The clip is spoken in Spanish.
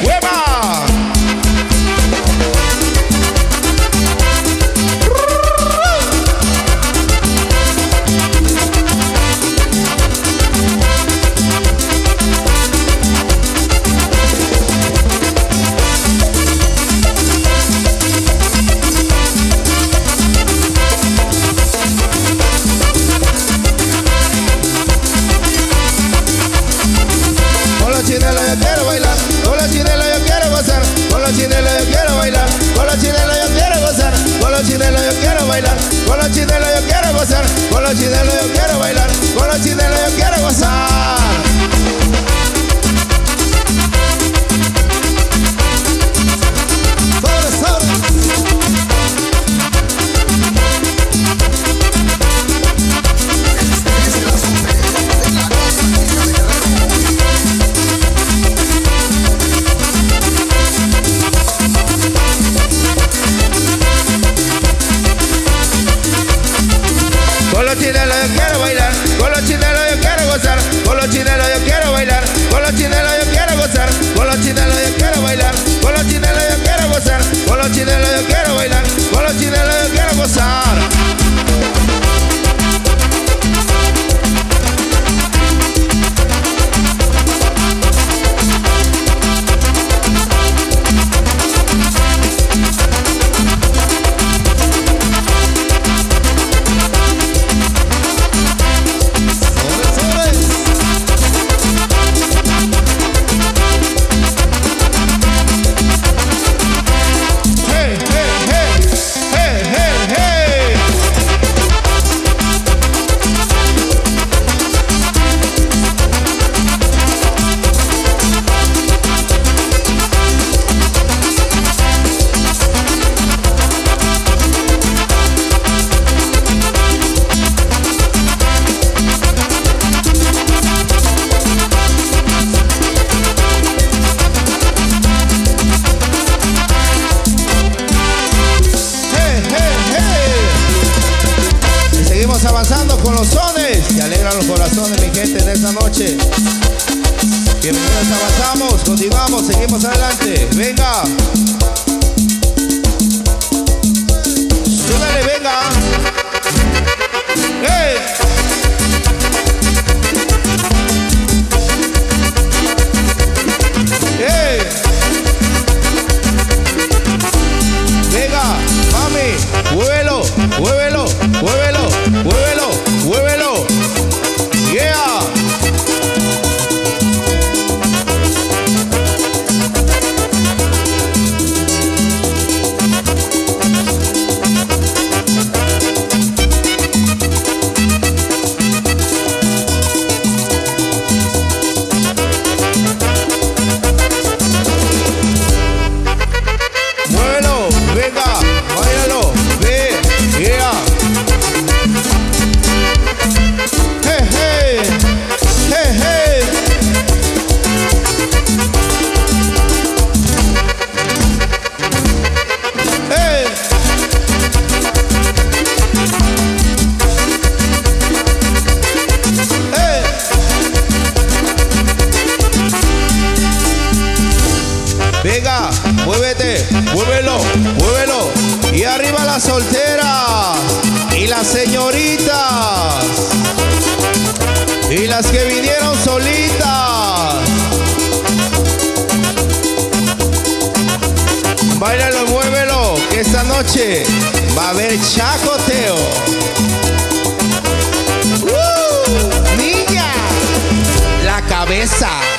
¡Hueva! Con los chinelos yo quiero bailar, con los chinelos yo quiero gozar. Con los chinelos yo quiero bailar, con los chinelos yo quiero gozar, con los chinelos yo quiero bailar, con los chinelos yo quiero gozar, con los chinelos yo quiero bailar, con los chinelos yo quiero gozar, con los chinelos yo quiero bailar, con los chinelos yo quiero gozar. Avanzando con los sones que alegran los corazones, mi gente, de esta noche. Bienvenidos, avanzamos, continuamos, seguimos adelante. Venga. Súbale, venga. ¡Hey! ¡Hey! Venga, mami, muévelo, muévelo, muévelo, muévelo, muévelo. Yeah. Muévelo, venga, báilalo, ve, yeah. Hey, hey, hey, hey. Hey. Hey. Venga, muévete, muévelo, muévelo. Y arriba las solteras y las señoritas y las que vinieron solitas. Báilalo, muévelo, que esta noche va a haber chacoteo. Niña, la cabeza.